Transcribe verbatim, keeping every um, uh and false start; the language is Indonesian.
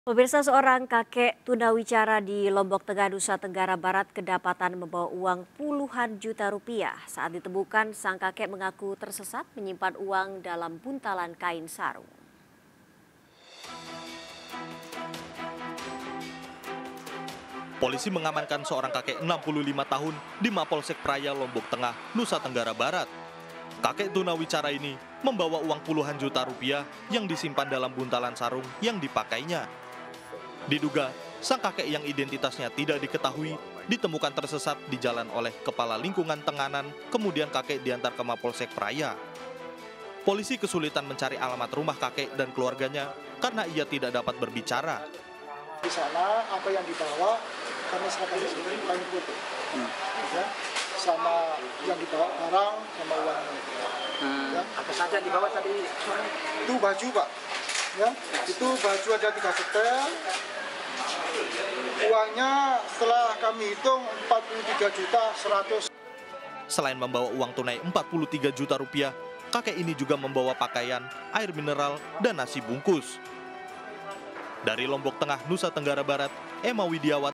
Pemirsa, seorang kakek tunawicara di Lombok Tengah, Nusa Tenggara Barat kedapatan membawa uang puluhan juta rupiah. Saat ditemukan, sang kakek mengaku tersesat menyimpan uang dalam buntalan kain sarung. Polisi mengamankan seorang kakek enam puluh lima tahun di Mapolsek Praia, Lombok Tengah, Nusa Tenggara Barat. Kakek tunawicara ini membawa uang puluhan juta rupiah yang disimpan dalam buntalan sarung yang dipakainya. Diduga, sang kakek yang identitasnya tidak diketahui ditemukan tersesat di jalan oleh Kepala Lingkungan Tenganan, kemudian kakek diantar ke Mapolsek Praia. Polisi kesulitan mencari alamat rumah kakek dan keluarganya karena ia tidak dapat berbicara. Di sana apa yang dibawa karena seragam sendiri kain putih, hmm. ya, sama yang dibawa barang sama uang. Hmm. Ya. Apa saja dibawa tadi? Itu baju, Pak. Ya, itu baju ada tiga setel. Uangnya setelah kami hitung empat puluh tiga juta seratus. Selain membawa uang tunai empat puluh tiga juta rupiah, kakek ini juga membawa pakaian, air mineral, dan nasi bungkus. Dari Lombok Tengah, Nusa Tenggara Barat, Emma Widiawati.